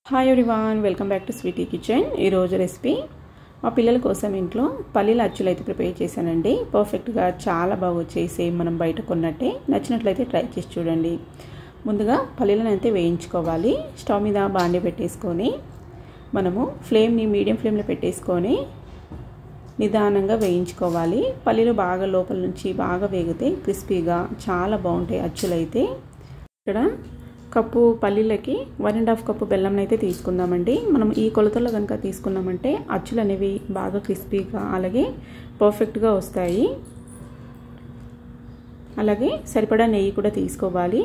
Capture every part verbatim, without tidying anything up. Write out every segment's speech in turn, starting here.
Hi everyone, welcome back to sweety kitchen. ఈరోజు recipe మా పిల్లల కోసం ఇంట్లో పల్లీల అచ్చులు అయితే ప్రిపేర్ చేశానండి. పర్ఫెక్ట్గా చాలా బాగా వచ్చేసి సేమ్ మనం బయట కొన్నట్టే. నచ్చినట్లయితే ట్రై చేసి చూడండి. ముందుగా పల్లీలను అయితే వేయించుకోవాలి. స్టవ్ మీద బాండి పెట్టేసుకొని మనము ఫ్లేమ్ని మీడియం ఫ్లేమ్లో పెట్టేసుకొని నిదానంగా వేయించుకోవాలి. పల్లీలు బాగా లోపల నుంచి బాగా వేగితే క్రిస్పీగా చాలా బాగుంటాయి అచ్చులు అయితే. ఇక్కడ కప్పు పల్లీలకి వన్ అండ్ హాఫ్ కప్పు బెల్లం అయితే తీసుకుందామండి. మనం ఈ కొలతలో కనుక తీసుకున్నామంటే అచ్చులు అనేవి బాగా క్రిస్పీగా అలాగే పర్ఫెక్ట్గా వస్తాయి. అలాగే సరిపడా నెయ్యి కూడా తీసుకోవాలి.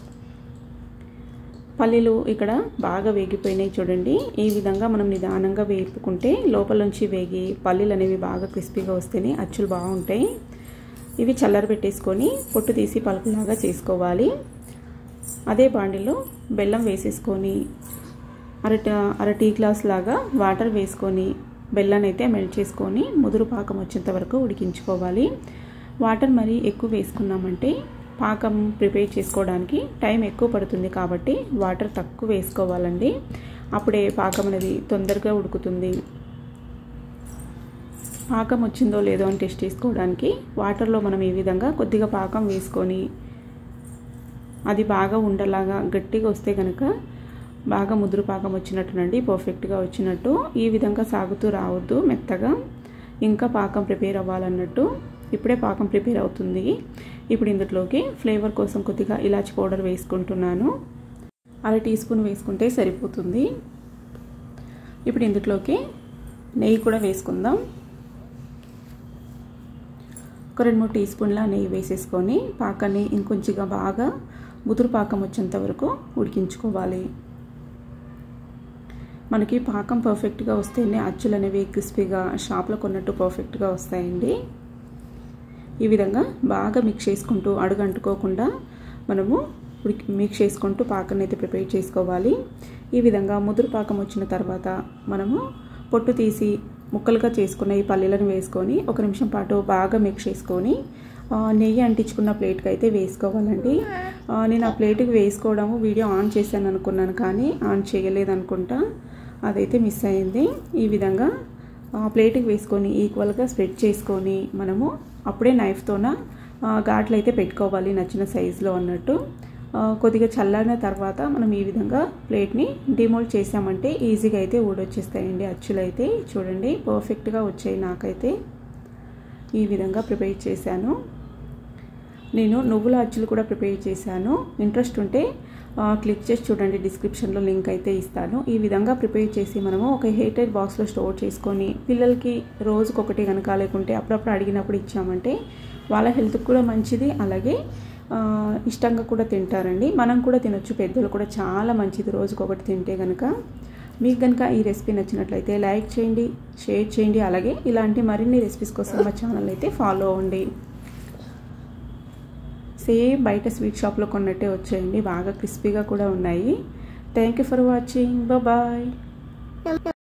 పల్లీలు ఇక్కడ బాగా వేగిపోయినాయి చూడండి. ఈ విధంగా మనం నిదానంగా వేపుకుంటే లోపల నుంచి వేగి పల్లీలు అనేవి బాగా క్రిస్పీగా వస్తేనే అచ్చులు బాగుంటాయి. ఇవి చల్లర పెట్టేసుకొని పొట్టు తీసి పలుకులాగా చేసుకోవాలి. అదే బాండిలో బెల్లం వేసేసుకొని అర అర టీ గ్లాస్ లాగా వాటర్ వేసుకొని బెల్లాన్ని అయితే మెల్ట్ చేసుకొని ముదురు పాకం వచ్చేంత వరకు ఉడికించుకోవాలి. వాటర్ మరి ఎక్కువ వేసుకున్నామంటే పాకం ప్రిపేర్ చేసుకోవడానికి టైం ఎక్కువ పడుతుంది కాబట్టి వాటర్ తక్కువ వేసుకోవాలండి. అప్పుడే పాకం అనేది తొందరగా ఉడుకుతుంది. పాకం వచ్చిందో లేదో అని టెస్ట్ చేసుకోవడానికి వాటర్లో మనం ఈ విధంగా కొద్దిగా పాకం వేసుకొని అది బాగా ఉండలాగా గట్టిగా వస్తే కనుక బాగా ముదురు పాకం వచ్చినట్టునండి, పర్ఫెక్ట్గా వచ్చినట్టు. ఈ విధంగా సాగుతూ రావద్దు, మెత్తగా ఇంకా పాకం ప్రిపేర్ అవ్వాలన్నట్టు. ఇప్పుడే పాకం ప్రిపేర్ అవుతుంది. ఇప్పుడు ఇందులోకి ఫ్లేవర్ కోసం కొద్దిగా ఇలాచి పౌడర్ వేసుకుంటున్నాను. అర టీ స్పూన్ వేసుకుంటే సరిపోతుంది. ఇప్పుడు ఇందులోకి నెయ్యి కూడా వేసుకుందాం. ఒక రెండు మూడు టీ స్పూన్ల నెయ్యి వేసేసుకొని పాకాన్ని ఇంకొంచెంగా బాగా ముదురు పాకం వచ్చేంత వరకు ఉడికించుకోవాలి. మనకి పాకం పర్ఫెక్ట్గా వస్తేనే అచ్చులు అనేవి క్రిస్పీగా షాప్లో కొన్నట్టు పర్ఫెక్ట్గా వస్తాయండి. ఈ విధంగా బాగా మిక్స్ చేసుకుంటూ అడుగు అంటుకోకుండా మనము ఉడికి మిక్స్ చేసుకుంటూ పాకాన్ని అయితే ప్రిపేర్ చేసుకోవాలి. ఈ విధంగా ముదురు పాకం వచ్చిన తర్వాత మనము పొట్టు తీసి ముక్కలుగా చేసుకున్న ఈ పల్లీలను వేసుకొని ఒక నిమిషం పాటు బాగా మిక్స్ చేసుకొని నెయ్యి అంటించుకున్న ప్లేట్కి అయితే వేసుకోవాలండి. నేను ఆ ప్లేట్కి వేసుకోవడము వీడియో ఆన్ చేశాను అనుకున్నాను, కానీ ఆన్ చేయలేదు అనుకుంటా, అదైతే మిస్ అయింది. ఈ విధంగా ప్లేట్కి వేసుకొని ఈక్వల్గా స్ప్రెడ్ చేసుకొని మనము అప్పుడే నైఫ్తోన ఘాట్లు అయితే పెట్టుకోవాలి నచ్చిన సైజులో అన్నట్టు. కొద్దిగా చల్లారిన తర్వాత మనం ఈ విధంగా ప్లేట్ని డిమోల్డ్ చేసామంటే ఈజీగా అయితే ఊడొచ్చేస్తాయండి అచ్చులు అయితే. చూడండి పర్ఫెక్ట్గా వచ్చాయి. నాకైతే ఈ విధంగా ప్రిపేర్ చేశాను. నేను నువ్వుల అచ్చులు కూడా ప్రిపేర్ చేశాను. ఇంట్రెస్ట్ ఉంటే క్లిక్ చేసి చూడండి, డిస్క్రిప్షన్లో లింక్ అయితే ఇస్తాను. ఈ విధంగా ప్రిపేర్ చేసి మనము ఒక ఎయిర్ బాక్స్లో స్టోర్ చేసుకొని పిల్లలకి రోజుకొకటి కనుక లేకుంటే అప్పుడప్పుడు అడిగినప్పుడు ఇచ్చామంటే వాళ్ళ హెల్త్కి కూడా మంచిది, అలాగే ఇష్టంగా కూడా తింటారండి. మనం కూడా తినొచ్చు, పెద్దలు కూడా చాలా మంచిది రోజుకొకటి తింటే కనుక. మీకు కనుక ఈ రెసిపీ నచ్చినట్లయితే లైక్ చేయండి, షేర్ చేయండి, అలాగే ఇలాంటి మరిన్ని రెసిపీస్ కోసం మా ఛానల్ అయితే ఫాలో అవ్వండి. సేమ్ బయట స్వీట్ షాప్లో కొన్నట్టే వచ్చాయండి, బాగా క్రిస్పీగా కూడా ఉన్నాయి. Thank you for watching. Bye.